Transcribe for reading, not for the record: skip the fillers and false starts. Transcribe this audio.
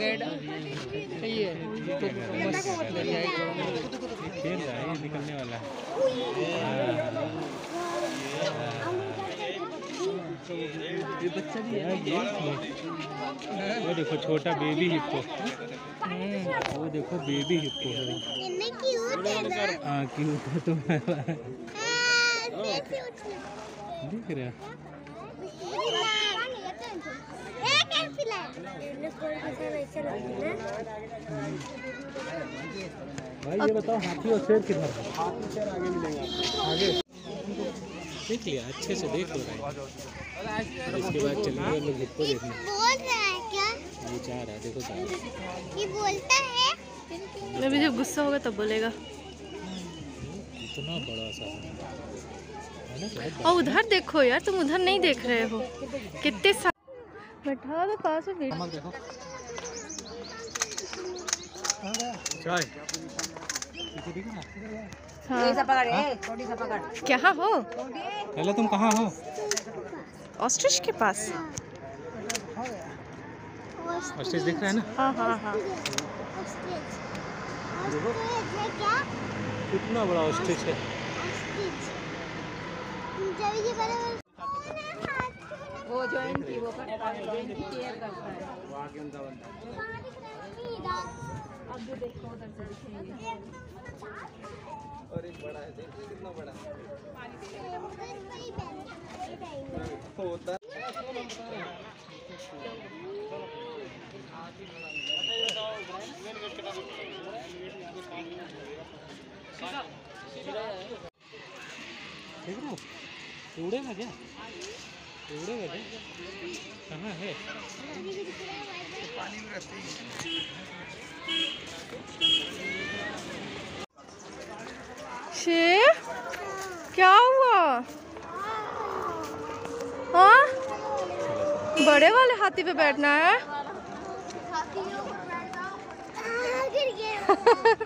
गैंडा ये खेल रहा है, ये निकलने वाला है। ये बच्चा भी है। वो देखो छोटा बेबी हिप्पो, वो देखो बेबी हिप्पो है। हाँ क्यूट है तुम्हारा, दिख रहा है। भाई ये बताओ हाथी और शेर किधर है? हाथी शेर आगे मिलेंगे, आगे देख लिया, अच्छे से देख लो रहा है। इसके बाद चलेंगे हम लोग हिप्पो देखने। बोल रहा है क्या? ये चाह रहा है, देखो चाह रहा है। ये बोलता है। अभी जब गुस्सा होगा तब बोलेगा। इतना बड़ा सा है ना, बहुत और उधर देखो यार, तुम उधर नहीं देख रहे हो, कितने बैठा तो पास में बैठ। देखो चाय क्या हो? पहले तुम कहाँ हो? ऑस्ट्रिच के पास। ऑस्ट्रिच दिख रहा है ना? हाँ हाँ हाँ। कितना बड़ा ऑस्ट्रिच है। वो ज्वाइन की वो करता है, ज्वाइन की केयर करता है। अब जो देखो उधर से दिखेंगे। और एक बड़ा है, देखो कितना बड़ा होता। देख रहे हो, उड़ेगा क्या? उड़ेगा क्या? कहाँ है? पानी में रहते हैं। शेर क्या हुआ? हाँ, बड़े वाले हाथी पे बैठना है।